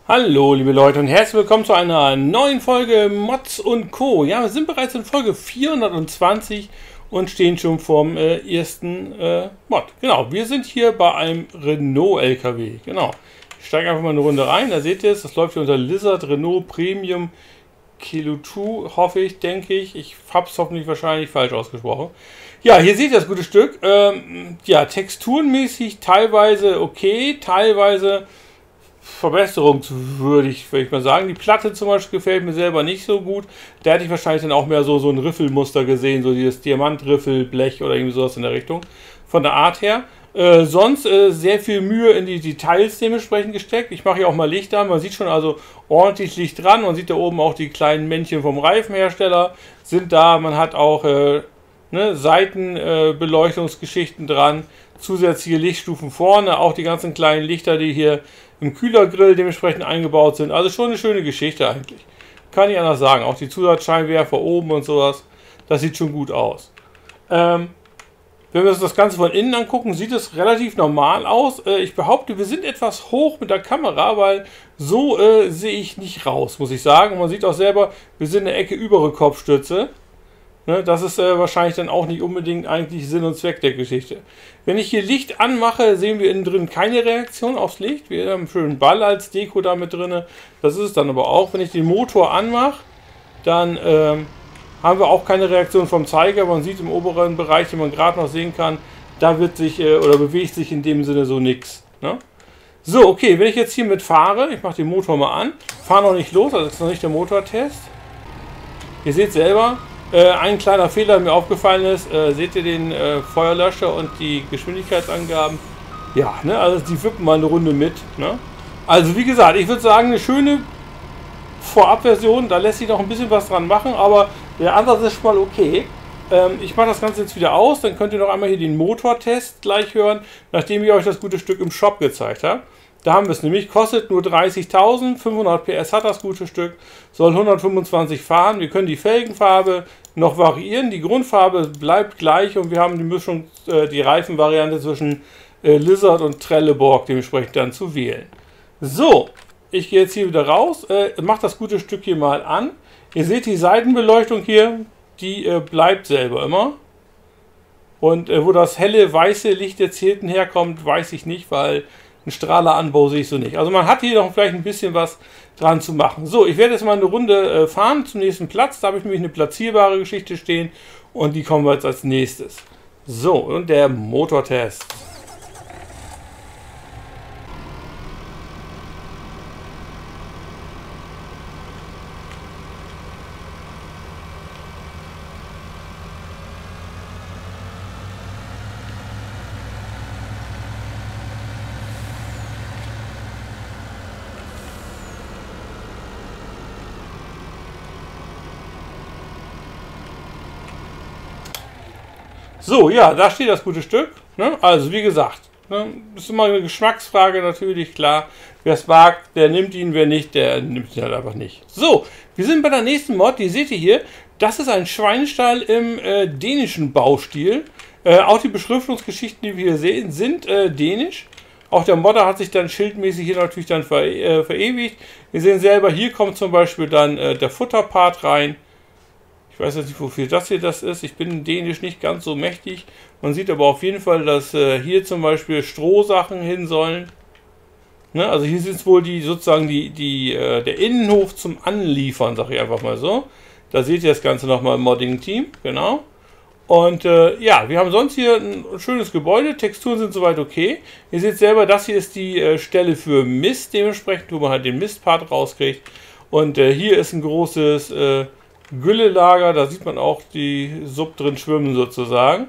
Hallo liebe Leute und herzlich willkommen zu einer neuen Folge Mods und Co. Ja, wir sind bereits in Folge 420 und stehen schon vorm ersten Mod. Genau, wir sind hier bei einem Renault LKW. Genau, ich steige einfach mal eine Runde rein, da seht ihr es, das läuft hier unter Lizard Renault Premium Kilo 2, hoffe ich, denke ich. Ich habe es hoffentlich wahrscheinlich falsch ausgesprochen. Ja, hier seht ihr das gute Stück. Ja, texturenmäßig teilweise okay, teilweise verbesserungswürdig, würde ich mal sagen. Die Platte zum Beispiel gefällt mir selber nicht so gut. Da hätte ich wahrscheinlich dann auch mehr so ein Riffelmuster gesehen, so dieses Diamantriffelblech oder irgendwie sowas in der Richtung. Von der Art her. Sonst sehr viel Mühe in die Details dementsprechend gesteckt. Ich mache hier auch mal Licht an. Man sieht schon also ordentlich Licht dran. Man sieht da oben auch die kleinen Männchen vom Reifenhersteller sind da. Man hat auch Seitenbeleuchtungsgeschichten dran. Zusätzliche Lichtstufen vorne. Auch die ganzen kleinen Lichter, die hier im Kühlergrill dementsprechend eingebaut sind. Also schon eine schöne Geschichte eigentlich. Kann ich anders sagen. Auch die Zusatzscheinwerfer oben und sowas. Das sieht schon gut aus. Wenn wir uns das Ganze von innen angucken, sieht es relativ normal aus. Ich behaupte, wir sind etwas hoch mit der Kamera, weil so sehe ich nicht raus, muss ich sagen. Man sieht auch selber, wir sind eine Ecke über der Kopfstütze. Ne, das ist wahrscheinlich dann auch nicht unbedingt eigentlich Sinn und Zweck der Geschichte. Wenn ich hier Licht anmache, sehen wir innen drin keine Reaktion aufs Licht. Wir haben einen schönen Ball als Deko da mit drin. Das ist es dann aber auch. Wenn ich den Motor anmache, dann haben wir auch keine Reaktion vom Zeiger. Man sieht im oberen Bereich, den man gerade noch sehen kann, da wird sich oder bewegt sich in dem Sinne so nichts. Ne? So, okay, wenn ich jetzt hier mit fahre, ich mache den Motor mal an, fahre noch nicht los, also das ist noch nicht der Motortest. Ihr seht selber, ein kleiner Fehler, der mir aufgefallen ist, seht ihr den Feuerlöscher und die Geschwindigkeitsangaben? Ja, ne, also die wippen mal eine Runde mit. Ne? Also wie gesagt, ich würde sagen, eine schöne Vorabversion, da lässt sich noch ein bisschen was dran machen, aber der Ansatz ist schon mal okay. Ich mache das Ganze jetzt wieder aus, dann könnt ihr noch einmal hier den Motortest gleich hören, nachdem ich euch das gute Stück im Shop gezeigt habe. Da haben wir es nämlich, kostet nur 30.000, 500 PS hat das gute Stück, soll 125 fahren. Wir können die Felgenfarbe noch variieren, die Grundfarbe bleibt gleich und wir haben die Mischung, die Reifenvariante zwischen Lizard und Trelleborg dementsprechend dann zu wählen. So, ich gehe jetzt hier wieder raus, mache das gute Stück hier mal an. Ihr seht die Seitenbeleuchtung hier, die bleibt selber immer. Und wo das helle weiße Licht jetzt hier hinten herkommt, weiß ich nicht, weil einen Strahleranbau sehe ich so nicht. Also man hat hier noch vielleicht ein bisschen was dran zu machen. So, ich werde jetzt mal eine Runde fahren zum nächsten Platz. Da habe ich nämlich eine platzierbare Geschichte stehen und die kommen wir jetzt als nächstes. So, und der Motortest. So, ja, da steht das gute Stück. Ne? Also, wie gesagt, ne? Ist immer eine Geschmacksfrage natürlich, klar. Wer es mag, der nimmt ihn, wer nicht, der nimmt ihn halt einfach nicht. So, wir sind bei der nächsten Mod, die seht ihr hier. Das ist ein Schweinestall im dänischen Baustil. Auch die Beschriftungsgeschichten, die wir hier sehen, sind dänisch. Auch der Modder hat sich dann schildmäßig hier natürlich dann verewigt. Wir sehen selber, hier kommt zum Beispiel dann der Futterpart rein. Ich weiß jetzt nicht, wofür das hier das ist. Ich bin in Dänisch nicht ganz so mächtig. Man sieht aber auf jeden Fall, dass hier zum Beispiel Strohsachen hin sollen. Ne? Also hier sind es wohl die sozusagen der Innenhof zum Anliefern, sage ich einfach mal so. Da seht ihr das Ganze nochmal im Modding-Team. Genau. Und ja, wir haben sonst hier ein schönes Gebäude. Texturen sind soweit okay. Ihr seht selber, das hier ist die Stelle für Mist dementsprechend, wo man halt den Mistpart rauskriegt. Und hier ist ein großes Güllelager, da sieht man auch die Sub drin schwimmen sozusagen.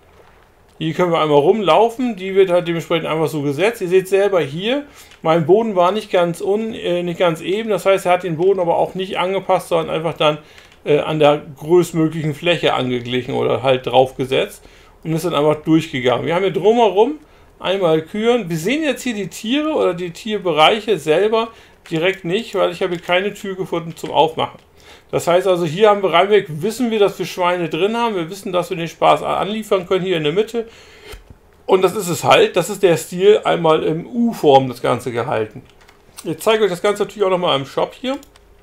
Hier können wir einmal rumlaufen, die wird halt dementsprechend einfach so gesetzt. Ihr seht selber hier, mein Boden war nicht ganz eben, das heißt, er hat den Boden aber auch nicht angepasst, sondern einfach dann an der größtmöglichen Fläche angeglichen oder halt draufgesetzt und ist dann einfach durchgegangen. Wir haben hier drumherum einmal Kühen. Wir sehen jetzt hier die Tiere oder die Tierbereiche selber direkt nicht, weil ich habe hier keine Tür gefunden zum Aufmachen. Das heißt also, hier haben wir reinweg, wissen wir, dass wir Schweine drin haben. Wir wissen, dass wir den Spaß anliefern können, hier in der Mitte. Und das ist es halt. Das ist der Stil, einmal im U-Form das Ganze gehalten. Ich zeige euch das Ganze natürlich auch nochmal im Shop hier.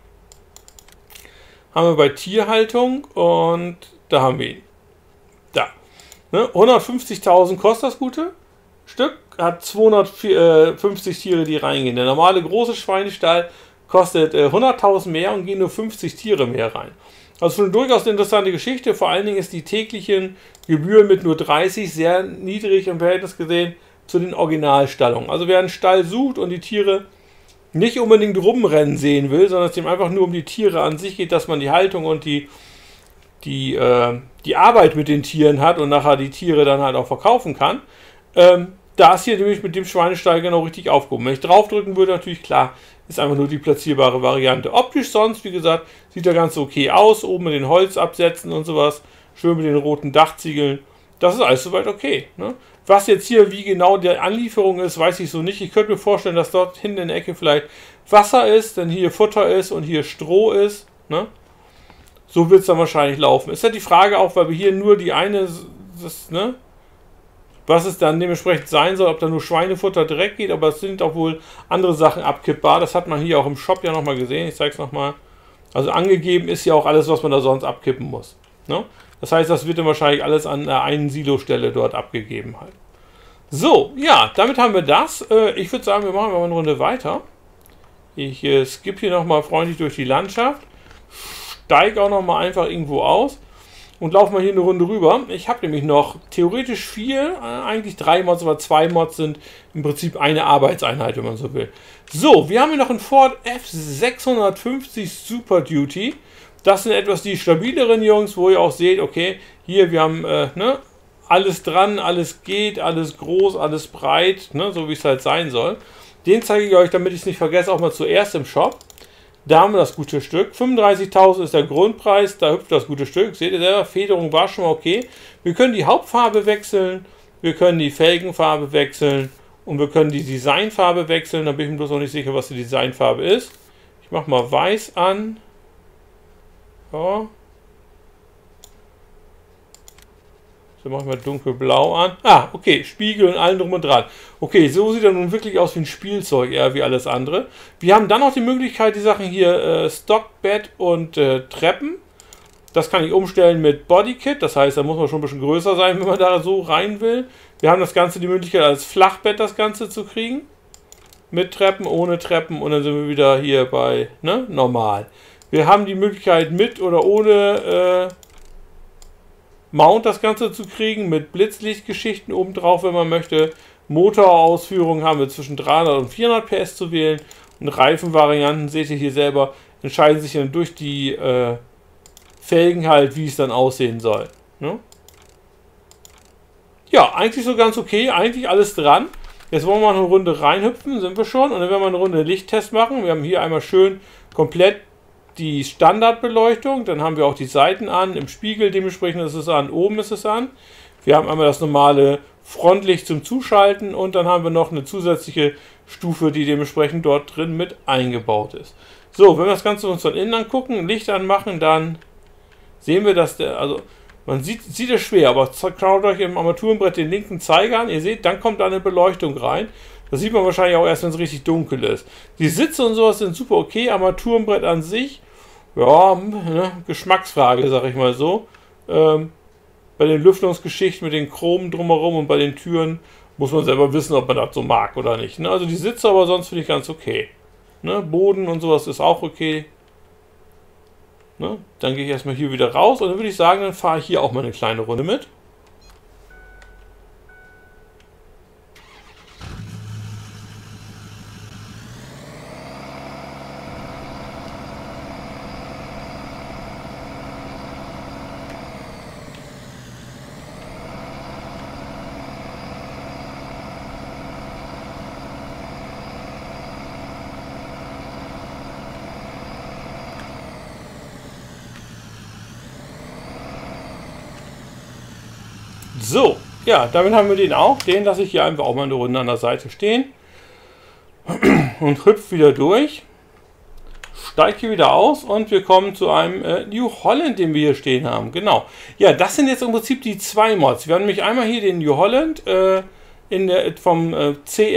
Haben wir bei Tierhaltung und da haben wir ihn. Da. Ne? 150.000 kostet das gute Stück. Hat 250 Tiere, die reingehen. Der normale große Schweinestall kostet 100.000 mehr und gehen nur 50 Tiere mehr rein. Also schon durchaus eine interessante Geschichte. Vor allen Dingen ist die täglichen Gebühren mit nur 30 sehr niedrig im Verhältnis gesehen zu den Originalstallungen. Also wer einen Stall sucht und die Tiere nicht unbedingt rumrennen sehen will, sondern es ihm einfach nur um die Tiere an sich geht, dass man die Haltung und die Arbeit mit den Tieren hat und nachher die Tiere dann halt auch verkaufen kann, da ist hier nämlich mit dem Schweinestall genau richtig aufgehoben. Wenn ich draufdrücken würde, natürlich klar, ist einfach nur die platzierbare Variante. Optisch sonst, wie gesagt, sieht er ganz okay aus, oben mit den Holzabsätzen und sowas, schön mit den roten Dachziegeln. Das ist alles soweit okay. Ne? Was jetzt hier, wie genau die Anlieferung ist, weiß ich so nicht. Ich könnte mir vorstellen, dass dort hinten in der Ecke vielleicht Wasser ist, dann hier Futter ist und hier Stroh ist. Ne? So wird es dann wahrscheinlich laufen. Ist ja die Frage auch, weil wir hier nur die eine, ne? Was es dann dementsprechend sein soll, ob da nur Schweinefutter direkt geht, aber es sind auch wohl andere Sachen abkippbar. Das hat man hier auch im Shop ja nochmal gesehen. Ich zeige es nochmal. Also angegeben ist ja auch alles, was man da sonst abkippen muss. Ne? Das heißt, das wird dann wahrscheinlich alles an der einen Silostelle dort abgegeben halt. So, ja, damit haben wir das. Ich würde sagen, wir machen mal eine Runde weiter. Ich skippe hier nochmal freundlich durch die Landschaft. Steige auch nochmal einfach irgendwo aus. Und laufen wir hier eine Runde rüber. Ich habe nämlich noch theoretisch 4, eigentlich 3 Mods, aber 2 Mods sind im Prinzip eine Arbeitseinheit, wenn man so will. So, wir haben hier noch einen Ford F650 Super Duty. Das sind etwas die stabileren Jungs, wo ihr auch seht, okay, hier wir haben ne, alles dran, alles geht, alles groß, alles breit, ne, so wie es halt sein soll. Den zeige ich euch, damit ich es nicht vergesse, auch mal zuerst im Shop. Da haben wir das gute Stück. 35.000 ist der Grundpreis, da hüpft das gute Stück. Seht ihr selber, Federung war schon mal okay. Wir können die Hauptfarbe wechseln, wir können die Felgenfarbe wechseln und wir können die Designfarbe wechseln. Da bin ich mir bloß noch nicht sicher, was die Designfarbe ist. Ich mache mal weiß an. Ja. So machen wir dunkelblau an. Ah, okay, Spiegel und allem drum und dran. Okay, so sieht er nun wirklich aus wie ein Spielzeug, eher wie alles andere. Wir haben dann noch die Möglichkeit, die Sachen hier Stockbett und Treppen. Das kann ich umstellen mit Bodykit. Das heißt, da muss man schon ein bisschen größer sein, wenn man da so rein will. Wir haben das Ganze die Möglichkeit, als Flachbett das Ganze zu kriegen. Mit Treppen, ohne Treppen und dann sind wir wieder hier bei normal. Wir haben die Möglichkeit, mit oder ohne Mount das Ganze zu kriegen, mit Blitzlichtgeschichten obendrauf, wenn man möchte. Motorausführung haben wir zwischen 300 und 400 PS zu wählen. Und Reifenvarianten, seht ihr hier selber, entscheiden sich dann durch die Felgen halt, wie es dann aussehen soll. Ne? Ja, eigentlich so ganz okay, eigentlich alles dran. Jetzt wollen wir mal eine Runde reinhüpfen, sind wir schon. Und dann werden wir eine Runde Lichttest machen. Wir haben hier einmal schön komplett die Standardbeleuchtung, dann haben wir auch die Seiten an, im Spiegel dementsprechend ist es an, oben ist es an. Wir haben einmal das normale Frontlicht zum Zuschalten und dann haben wir noch eine zusätzliche Stufe, die dementsprechend dort drin mit eingebaut ist. So, wenn wir das Ganze uns von innen angucken, Licht anmachen, dann sehen wir, dass der, also man sieht es schwer, aber schaut euch im Armaturenbrett den linken Zeiger an, ihr seht, dann kommt da eine Beleuchtung rein. Das sieht man wahrscheinlich auch erst, wenn es richtig dunkel ist. Die Sitze und sowas sind super okay, Armaturenbrett an sich, ja, ne, Geschmacksfrage, sag ich mal so. Bei den Lüftungsgeschichten mit den Chromen drumherum und bei den Türen muss man selber wissen, ob man das so mag oder nicht. Ne? Also die Sitze aber sonst finde ich ganz okay. Ne? Boden und sowas ist auch okay. Ne? Dann gehe ich erstmal hier wieder raus und dann würde ich sagen, dann fahre ich hier auch mal eine kleine Runde mit. So, ja, damit haben wir den auch. Den lasse ich hier einfach auch mal eine Runde an der Seite stehen. Und hüpft wieder durch. Steigt hier wieder aus und wir kommen zu einem New Holland, den wir hier stehen haben. Genau. Ja, das sind jetzt im Prinzip die 2 Mods. Wir haben nämlich einmal hier den New Holland vom CR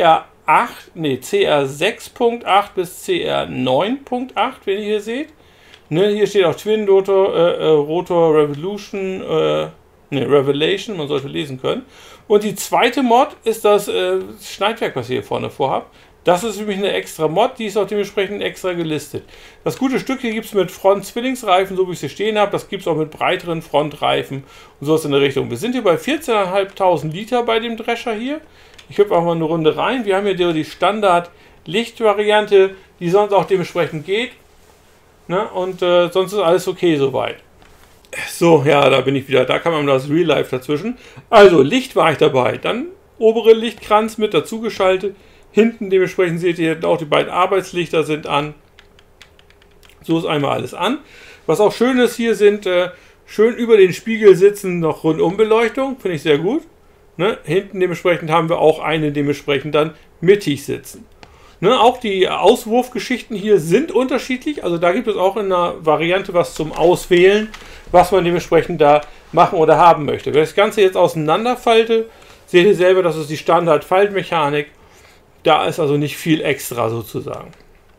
CR6.8 bis CR9.8, wenn ihr hier seht. Ne, hier steht auch Twin Rotor Revolution, Revelation, man sollte lesen können. Und die zweite Mod ist das Schneidwerk, was ihr hier vorne vorhabt. Das ist nämlich eine extra Mod, die ist auch dementsprechend extra gelistet. Das gute Stück hier gibt es mit Front-Zwillingsreifen, so wie ich sie stehen habe. Das gibt es auch mit breiteren Frontreifen und sowas in der Richtung. Wir sind hier bei 14.500 Liter bei dem Drescher hier. Ich hüpfe auch mal eine Runde rein. Wir haben hier die Standard-Licht-Variante, die sonst auch dementsprechend geht. Ne? Und sonst ist alles okay soweit. So, ja, da bin ich wieder. Da kam man das Real Life dazwischen. Also, Licht war ich dabei. Dann obere Lichtkranz mit dazu geschaltet. Hinten dementsprechend seht ihr auch, die beiden Arbeitslichter sind an. So ist einmal alles an. Was auch schön ist, hier sind schön über den Spiegel sitzen noch Rundumbeleuchtung. Finde ich sehr gut. Ne? Hinten dementsprechend haben wir auch eine dementsprechend dann mittig sitzen. Ne? Auch die Auswurfgeschichten hier sind unterschiedlich. Also da gibt es auch in einer Variante was zum Auswählen, was man dementsprechend da machen oder haben möchte. Wenn ich das Ganze jetzt auseinanderfalte, seht ihr selber, das ist die Standard-Faltmechanik. Da ist also nicht viel extra sozusagen.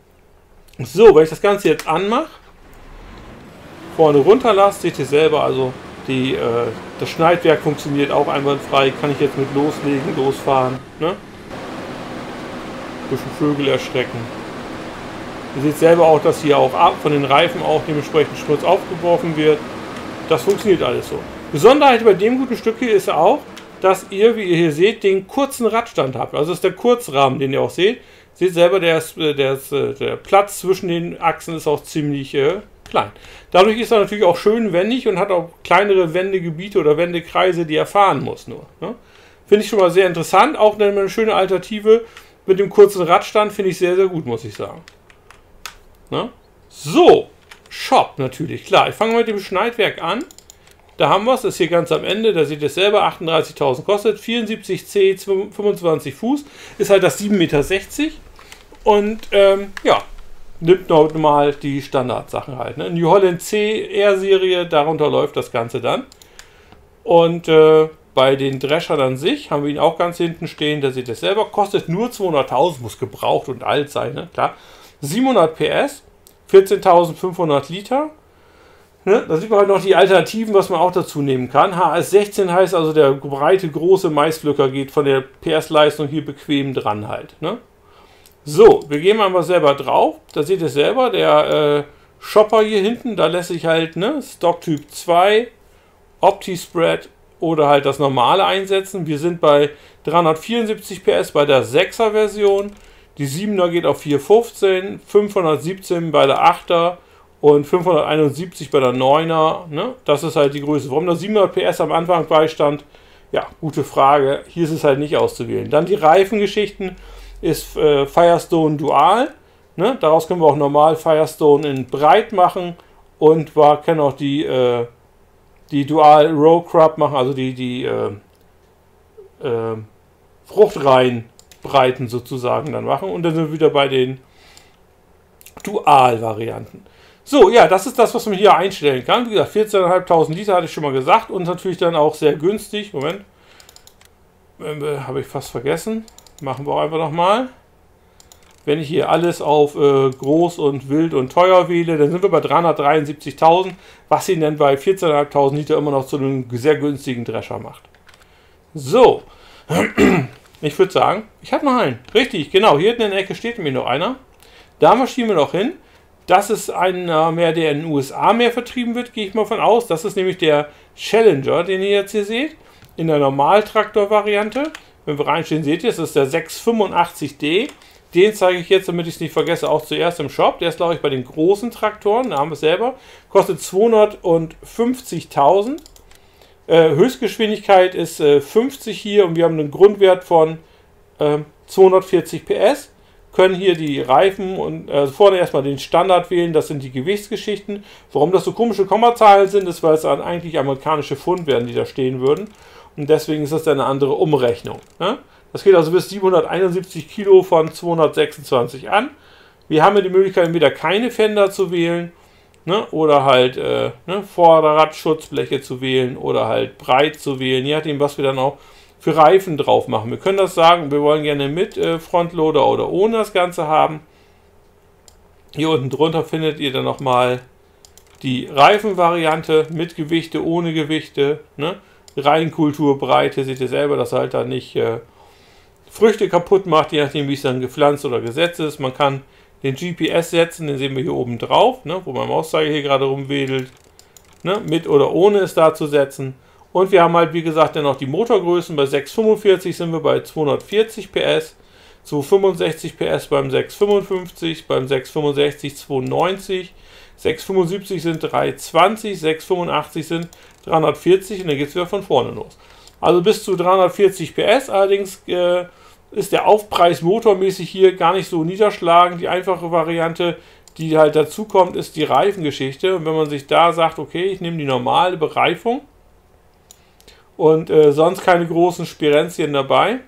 So, wenn ich das Ganze jetzt anmache, vorne runter lasse, seht ihr selber, also das Schneidwerk funktioniert auch einwandfrei. Kann ich jetzt mit loslegen, losfahren. Ne? Bisschen Vögel erschrecken. Ihr seht selber auch, dass hier auch von den Reifen auch dementsprechend Schmutz aufgeworfen wird. Das funktioniert alles so. Besonderheit bei dem guten Stück hier ist auch, dass ihr, wie ihr hier seht, den kurzen Radstand habt. Also das ist der Kurzrahmen, den ihr auch seht. Seht selber, der Platz zwischen den Achsen ist auch ziemlich klein. Dadurch ist er natürlich auch schön wendig und hat auch kleinere Wendegebiete oder Wendekreise, die er fahren muss nur. Ne? Finde ich schon mal sehr interessant. Auch eine schöne Alternative mit dem kurzen Radstand finde ich sehr, sehr gut, muss ich sagen. Ne? So, Shop natürlich, klar. Ich fange mit dem Schneidwerk an. Da haben wir es, ist hier ganz am Ende, da seht ihr es selber, 38.000 kostet, 74C, 25 Fuß, ist halt das 7,60 Meter und ja, nimmt normal die Standardsachen halt. Ne? New Holland CR-Serie, darunter läuft das Ganze dann. Und bei den Dreschern an sich haben wir ihn auch ganz hinten stehen, da seht ihr es selber, kostet nur 200.000, muss gebraucht und alt sein, ne? Klar. 700 PS, 14.500 Liter. Ne? Da sieht man halt noch die Alternativen, was man auch dazu nehmen kann. HS16 heißt also, der breite, große Maispflücker geht von der PS-Leistung hier bequem dran halt. Ne? So, wir gehen mal selber drauf. Da seht ihr selber, der Shopper hier hinten, da lässt sich halt Stock Typ 2, Opti-Spread oder halt das normale einsetzen. Wir sind bei 374 PS bei der 6er Version. Die 7er geht auf 415, 517 bei der 8er. Und 571 bei der 9er, ne? Das ist halt die Größe. Warum da 700 PS am Anfang beistand, ja, gute Frage. Hier ist es halt nicht auszuwählen. Dann die Reifengeschichten ist Firestone Dual. Ne? Daraus können wir auch normal Firestone in breit machen. Und wir können auch die Dual Row Crop machen, also die Fruchtreihenbreiten sozusagen dann machen. Und dann sind wir wieder bei den Dual-Varianten. So, ja, das ist das, was man hier einstellen kann. Wie gesagt, 14.500 Liter hatte ich schon mal gesagt und natürlich dann auch sehr günstig. Moment, habe ich fast vergessen. Machen wir auch einfach nochmal. Wenn ich hier alles auf groß und wild und teuer wähle, dann sind wir bei 373.000, was ihn dann bei 14.500 Liter immer noch zu einem sehr günstigen Drescher macht. So, ich würde sagen, ich habe noch einen. Richtig, genau, hier hinten in der Ecke steht nämlich noch einer. Da marschieren wir noch hin. Das ist einer mehr, der in den USA mehr vertrieben wird, gehe ich mal von aus. Das ist nämlich der Challenger, den ihr jetzt hier seht, in der Normaltraktor-Variante. Wenn wir reinstehen, seht ihr, das ist der 685D. Den zeige ich jetzt, damit ich es nicht vergesse, auch zuerst im Shop. Der ist, glaube ich, bei den großen Traktoren, da haben wir es selber. Kostet 250.000. Höchstgeschwindigkeit ist 50 hier und wir haben einen Grundwert von 240 PS. Können hier die Reifen und vorne erstmal den Standard wählen, das sind die Gewichtsgeschichten. Warum das so komische Kommazahlen sind, ist, weil es dann eigentlich amerikanische Pfund werden, die da stehen würden. Und deswegen ist das dann eine andere Umrechnung. Ne? Das geht also bis 771 Kilo von 226 an. Wir haben hier die Möglichkeit, entweder keine Fender zu wählen, ne, oder halt Vorderradschutzbleche zu wählen oder halt breit zu wählen, je nachdem, was wir dann auch für Reifen drauf machen. Wir können das sagen, wir wollen gerne mit Frontloader oder ohne das Ganze haben. Hier unten drunter findet ihr dann nochmal die Reifenvariante mit Gewichte, ohne Gewichte. Ne? Reinkulturbreite, seht ihr selber, dass halt da nicht Früchte kaputt macht, je nachdem wie es dann gepflanzt oder gesetzt ist. Man kann den GPS setzen, den sehen wir hier oben drauf, ne? Wo mein Mauszeiger hier gerade rumwedelt. Ne? Mit oder ohne ist da zu setzen. Und wir haben halt, wie gesagt, dann noch die Motorgrößen. Bei 645 sind wir bei 240 PS, 265 PS beim 655, beim 665 290, 675 sind 320, 685 sind 340 und dann geht es wieder von vorne los. Also bis zu 340 PS, allerdings ist der Aufpreis motormäßig hier gar nicht so niederschlagend. Die einfache Variante, die halt dazu kommt, ist die Reifengeschichte. Und wenn man sich da sagt, okay, ich nehme die normale Bereifung und sonst keine großen Spirenzien dabei.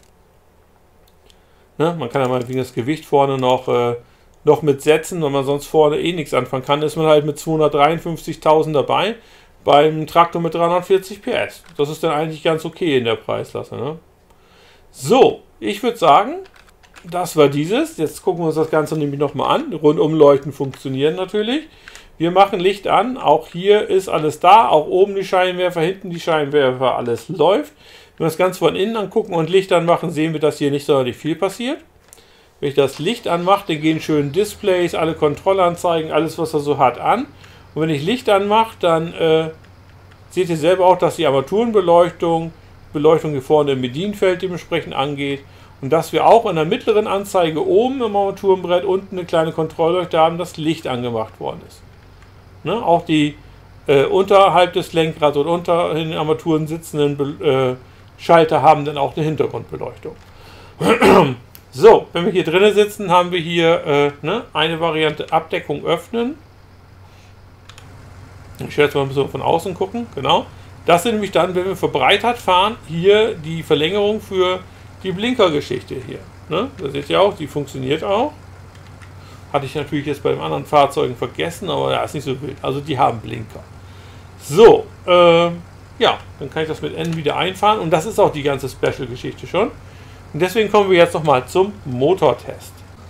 Ne? Man kann ja mal wegen das Gewicht vorne noch mit setzen, wenn man sonst vorne eh nichts anfangen kann, ist man halt mit 253.000 dabei. Beim Traktor mit 340 PS. Das ist dann eigentlich ganz okay in der Preisklasse. Ne? So, ich würde sagen, das war dieses. Jetzt gucken wir uns das Ganze nämlich nochmal an. Rundumleuchten funktionieren natürlich. Wir machen Licht an. Auch hier ist alles da. Auch oben die Scheinwerfer, hinten die Scheinwerfer. Alles läuft. Wenn wir das Ganze von innen angucken und Licht anmachen, sehen wir, dass hier nicht sonderlich viel passiert. Wenn ich das Licht anmache, dann gehen schön Displays, alle Kontrollanzeigen, alles was er so hat an. Und wenn ich Licht anmache, dann seht ihr selber auch, dass die Armaturenbeleuchtung, Beleuchtung hier vorne im Bedienfeld dementsprechend angeht. Und dass wir auch in der mittleren Anzeige oben im Armaturenbrett unten eine kleine Kontrollleuchte haben, dass Licht angemacht worden ist. Ne? Auch die unterhalb des Lenkrads und unter den Armaturen sitzenden Schalter haben dann auch eine Hintergrundbeleuchtung. So, wenn wir hier drinnen sitzen, haben wir hier eine Variante Abdeckung öffnen. Ich werde jetzt mal ein bisschen von außen gucken, genau. Das sind nämlich dann, wenn wir verbreitert fahren, hier die Verlängerung für die Blinkergeschichte hier. Ne? Da seht ihr auch, die funktioniert auch. Hatte ich natürlich jetzt bei den anderen Fahrzeugen vergessen, aber ja, ist nicht so wild. Also die haben Blinker. So, ja, dann kann ich das mit N wieder einfahren. Und das ist auch die ganze Special-Geschichte schon. Und deswegen kommen wir jetzt nochmal zum Motortest.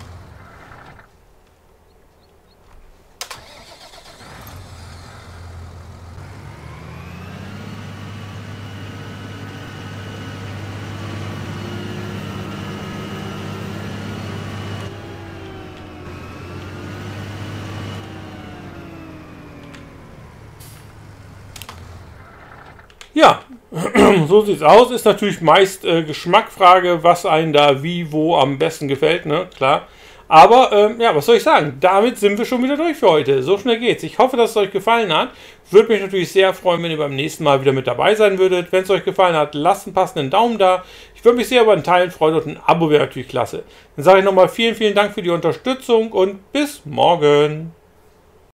Ja, so sieht es aus. Ist natürlich meist Geschmacksfrage, was einen da wie, wo am besten gefällt, ne? Klar. Aber, ja, was soll ich sagen? Damit sind wir schon wieder durch für heute. So schnell geht's. Ich hoffe, dass es euch gefallen hat. Würde mich natürlich sehr freuen, wenn ihr beim nächsten Mal wieder mit dabei sein würdet. Wenn es euch gefallen hat, lasst einen passenden Daumen da. Ich würde mich sehr über ein Teilen freuen und ein Abo wäre natürlich klasse. Dann sage ich nochmal vielen, vielen Dank für die Unterstützung und bis morgen.